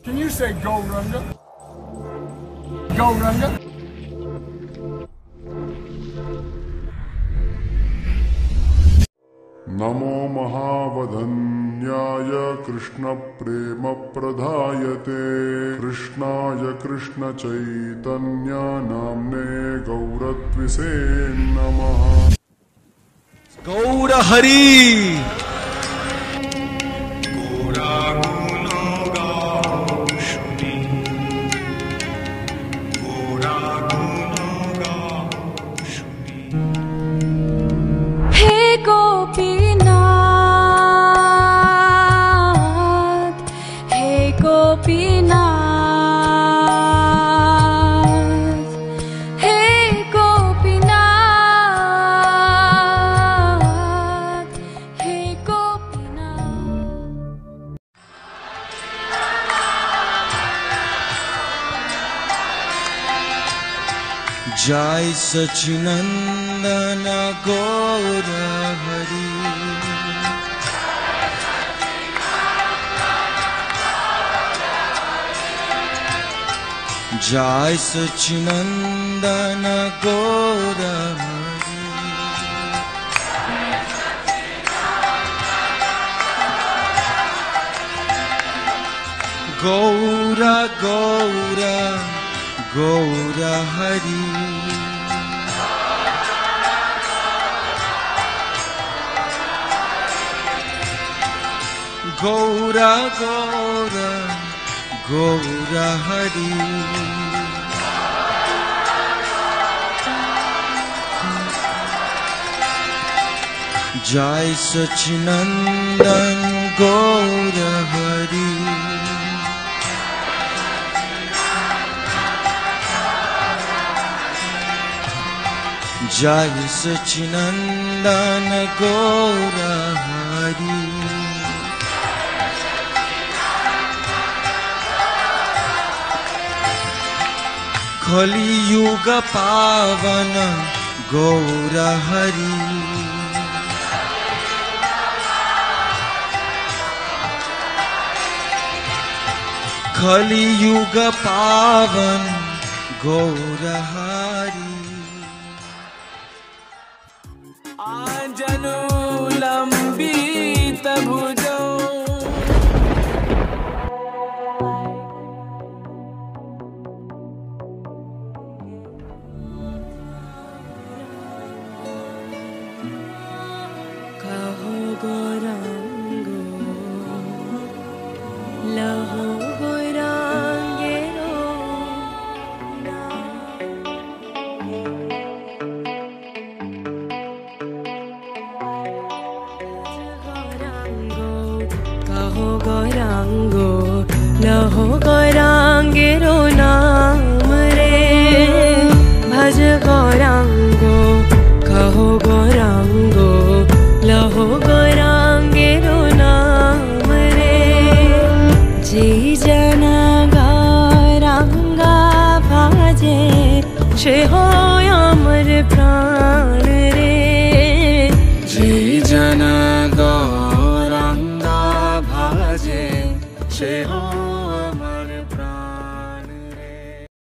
Can you say Gauranga? Gauranga? नमो महावदन्याय कृष्ण प्रेम प्रधायते कृष्णाय कृष्ण चैतन्य नाम्ने गौरत्विसे नमः। गौर हरि जय सच्चिनंदन गौर हरि। जय सच्चिनंदन गौर हरि। गौर गौर गौर हरि। गौर गौर गौर हरि। जय सच्चिनंदन गौर हरि। जय सच्चिनंदन गौर हरि। कलियुग पावन गौर हरि। कलियुग पावन गौर हरि। आंजनु लंबित भुजौ कहो गौरांगो लहो गौरांगेरो गौरांगो कहो गौरांगो लहो गौरांगेरो